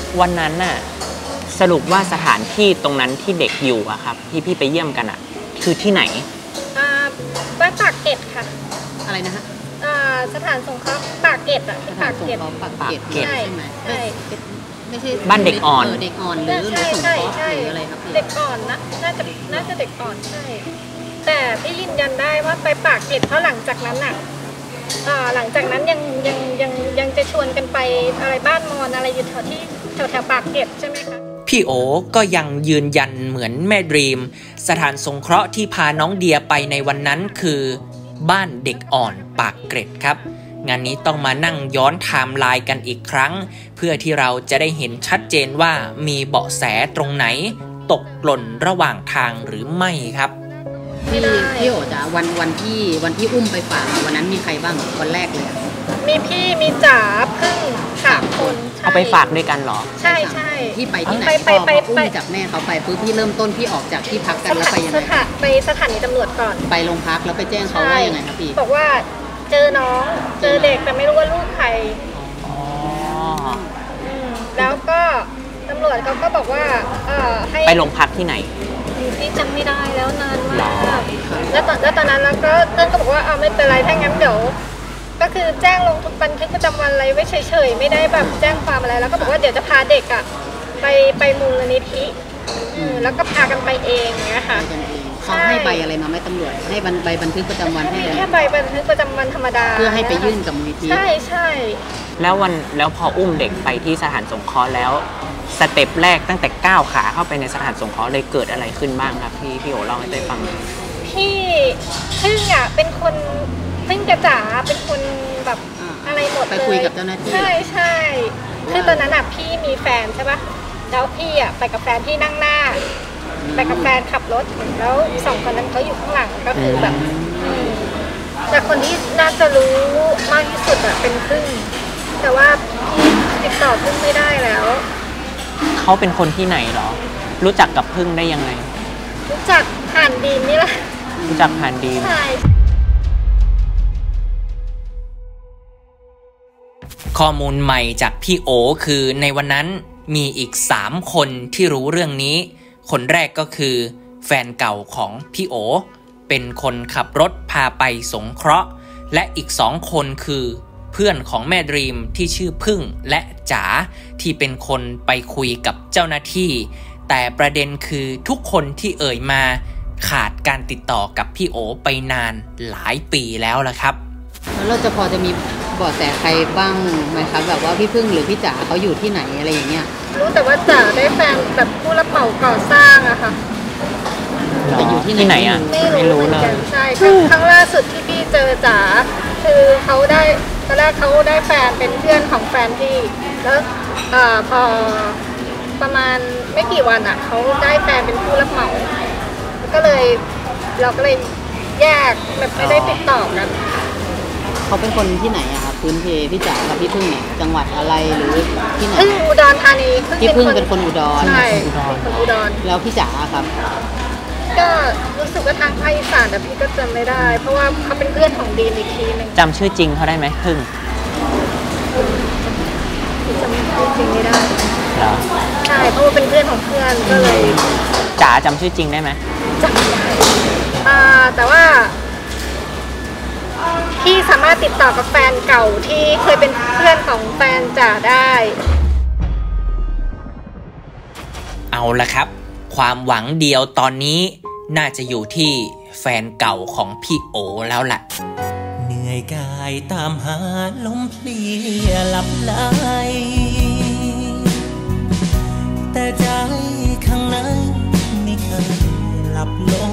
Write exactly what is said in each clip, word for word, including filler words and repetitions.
วันนั้นน่ะสรุปว่าสถานที่ตรงนั้นที่เด็กอยู่อะครับที่พี่ไปเยี่ยมกันอะคือที่ไหนอ่าบ้านปากเกร็ดค่ะอะไรนะฮะอ่าสถานสงเคราะห์ปากเกร็ดอะที่ปากเกร็ดปากเกร็ดใช่ไหมใช่ไม่ใช่บ้านเด็กอ่อนเด็กอ่อนหรือหรือสงเคราะห์หรืออะไรครับเด็กอ่อนนะน่าจะน่าจะเด็กอ่อนใช่แต่พี่ยืนยันได้ว่าไปปากเกร็ดเพราะหลังจากนั้นน่ะหลังจากนั้นยังยังยังยังจะชวนกันไปอะไรบ้านมอนอะไรอยู่แถวที่แถวแถวปากเกร็ดใช่ไหมคะพี่โอก็ยังยืนยันเหมือนแม่ดรีมสถานสงเคราะห์ที่พาน้องเดียไปในวันนั้นคือบ้านเด็กอ่อนปากเกร็ดครับงานนี้ต้องมานั่งย้อนไทม์ไลน์กันอีกครั้งเพื่อที่เราจะได้เห็นชัดเจนว่ามีเบาะแสตรงไหนตกหล่นระหว่างทางหรือไม่ครับพี่พี่โอจ้ะวันวันที่วันที่อุ้มไปฝากวันนั้นมีใครบ้างวันแรกเลยมีพี่มีจ๋าพึ่งสามคนเอาไปฝากด้วยกันเหรอใช่ใช่ที่ไปที่ไหนไปไปอุ้มจากแม่เขาไปปุ๊บพี่เริ่มต้นพี่ออกจากที่พักกันแล้วไปยังไงไปสถานีตำรวจก่อนไปโรงพักแล้วไปแจ้งเขาว่ายังไงครับพี่บอกว่าเจอน้องเจอเด็กแต่ไม่รู้ว่าลูกใครแล้วก็ตำรวจเขาก็บอกว่าให้ไปโรงพักที่ไหนพี่จำไม่ได้แล้วนานมากแล้วตอนแล้วตอนนั้นแล้วก็เพื่อนก็บอกว่าเอาไม่เป็นไรถ้างั้นเดี๋ยวก็คือแจ้งลงบันทึกประจำวันอะไรไว้เฉยๆไม่ได้แบบแจ้งความอะไรแล้วก็บอกว่าเดี๋ยวจะพาเด็กอ่ะไปไปมูลนิธิแล้วก็พากันไปเองเงี้ยค่ะเขาให้ใบอะไรมาไหมตำรวจให้ใบบันทึกประจำวันให้แค่ใบบันทึกประจำวันธรรมดาเพื่อให้ไปยื่นกับมูลนิธิใช่ใช่แล้ววันแล้วพออุ้มเด็กไปที่สถานสงเคราะห์แล้วสเต็ปแรกตั้งแต่ก้าวขาเข้าไปในสถานสงเคราะห์เลยเกิดอะไรขึ้นบ้างครับพี่พี่โอเล่าให้ได้ฟังพี่พึ่งอ่ะเป็นคนพึ่งกระจ๋าเป็นคนแบบอะไรหมดเลยไปคุยกับเจ้าหน้าที่ใช่ใช่คือตอนนั้นอ่ะพี่มีแฟนใช่ปะแล้วพี่อ่ะไปกับแฟนที่นั่งหน้าไปกับแฟนขับรถแล้วสองคนนั้นเขาอยู่ข้างหลังก็คือแบบแต่คนที่น่าจะรู้มากที่สุดอ่ะเป็นพึ่งแต่ว่าพี่ติดต่อพึ่งไม่ได้แล้วเขาเป็นคนที่ไหนหรอรู้จักกับพึ่งได้ยังไงรู้จักผ่านดีมนี่แหละรู้จักผ่านดีมใช่ข้อมูลใหม่จากพี่โอคือในวันนั้นมีอีกสามคนที่รู้เรื่องนี้คนแรกก็คือแฟนเก่าของพี่โอเป็นคนขับรถพาไปสงเคราะห์และอีกสองคนคือเพื่อนของแม่ดรีมที่ชื่อพึ่งและจ๋าที่เป็นคนไปคุยกับเจ้าหน้าที่แต่ประเด็นคือทุกคนที่เอ่ยมาขาดการติดต่อกับพี่โอไปนานหลายปีแล้วล่ะครับแล้วเราจะพอจะมีเบาะแสใครบ้างไหมครับแบบว่าพี่พึ่งหรือพี่จ๋าเขาอยู่ที่ไหนอะไรอย่างเงี้ยรู้แต่ว่าจ๋าได้แฟนแบบผู้รับเหมาก่อสร้างอะค่ะแต่อยู่ที่ไหนอะไม่รู้เลยใช่ครั้งล่าสุดที่พี่เจอจ๋าคือเขาได้ตอนแรกเขาได้แฟนเป็นเพื่อนของแฟนพี่แล้วพอประมาณไม่กี่วันอ่ะเขาได้แฟนเป็นผู้รับเหมาก็เลยเราก็เลยแยกแบบไม่ได้ติดต่อกันเขาเป็นคนที่ไหนอะครับพื้นเพพี่จ๋ากับพี่พึ่งเนี่ยจังหวัดอะไรหรือที่ไหนพึ่งอุดรธานีพี่พึ่งเป็นคนอุดรใช่คนอุดรแล้วพี่จ๋าครับก็รู้สึกว่าทางภาคอีสานแต่พี่ก็จำไม่ได้เพราะว่าเขาเป็นเพื่อนของดีนอีกทีนึงจำชื่อจริงเขาได้ไหมพึ่งจำชื่อจริงไม่ได้เหรอใช่เพราะว่าเป็นเพื่อนของเพื่อนก็เลยจ๋าจำชื่อจริงได้ไหมจำไม่ได้อ่าแต่ว่าพี่สามารถติดต่อกับแฟนเก่าที่เคยเป็นเพื่อนของแฟนจ๋าได้เอาละครับความหวังเดียวตอนนี้น่าจะอยู่ที่แฟนเก่าของพี่โอแล้วล่ะเหนื่อยกายตามหาลมเพลียหลับไหลแต่ใจข้างในไม่เคยหลับลง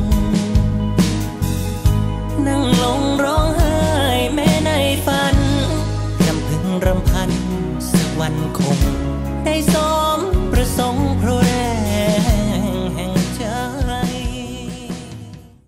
นั่งลงร้องไห้แม้ในฝันรำพึงรำพันสักวันคงได้สมประสงค์เพราะ